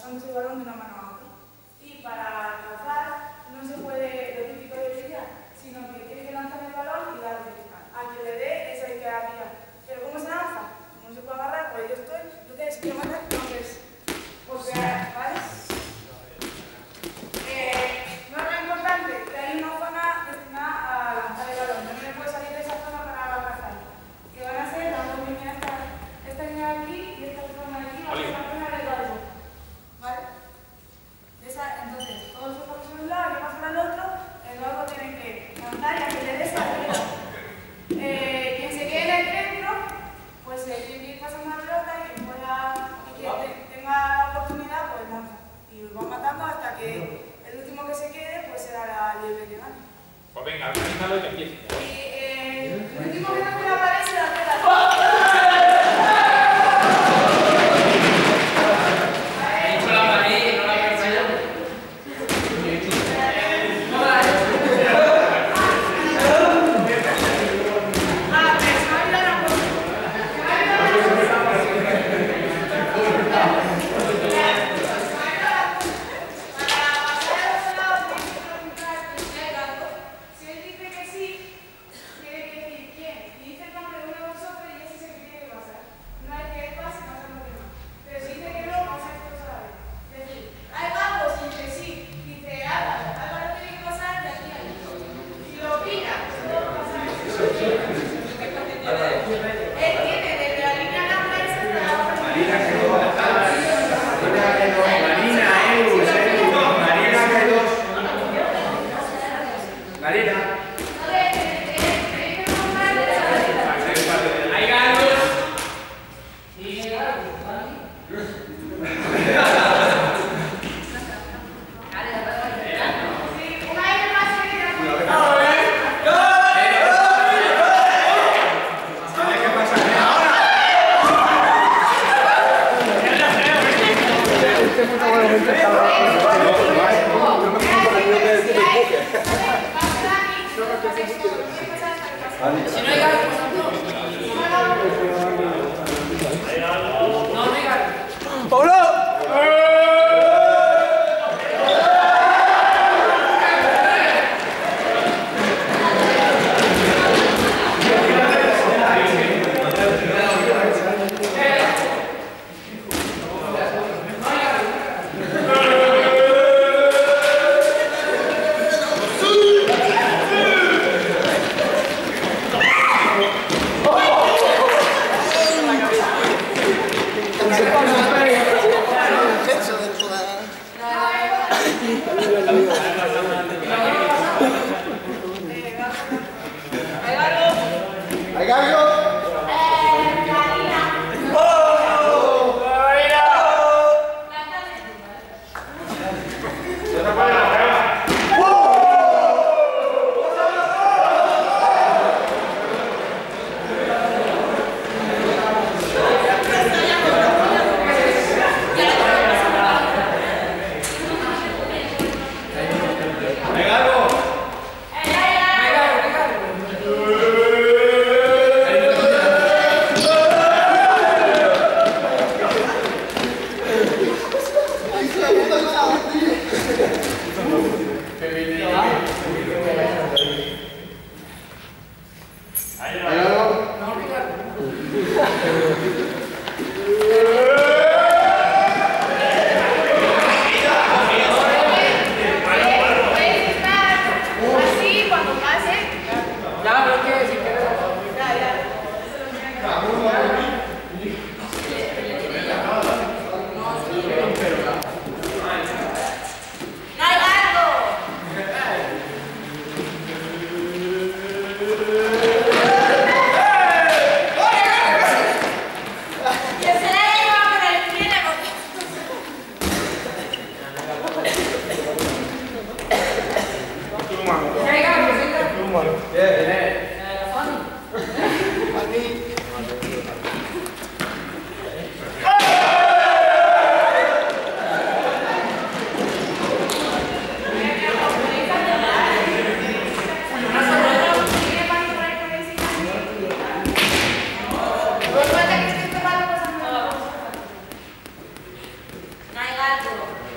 pasamos el balón de una mano a otra. Y para cazar no se puede lo típico de brillar, sino que tiene que lanzar el balón y darle. Al que le dé, eso hay que aplicar. Pero ¿cómo se lanza? Como no se puede agarrar, pues yo estoy, entonces quiero matar, entonces, porque, ¿vale? No es lo importante que hay una zona destinada a lanzar el balón, no me puede salir de esa zona para cazar. Que van a ser las dos líneas, esta línea de aquí y esta zona de aquí, va a ser la zona del balón. ¿Vale? Entonces, todos los pasos de un lado y pasan al otro, luego tienen que lanzar y hacer el desarrollo. Quien se quede en el centro, pues tiene que ir pasando la pelota y quien tenga la oportunidad, pues lanza. Y los van matando hasta que el último que se quede, pues será la libre que gane. Pues venga, organízalo y que empiece. Y el último que no la pared se la queda. 4.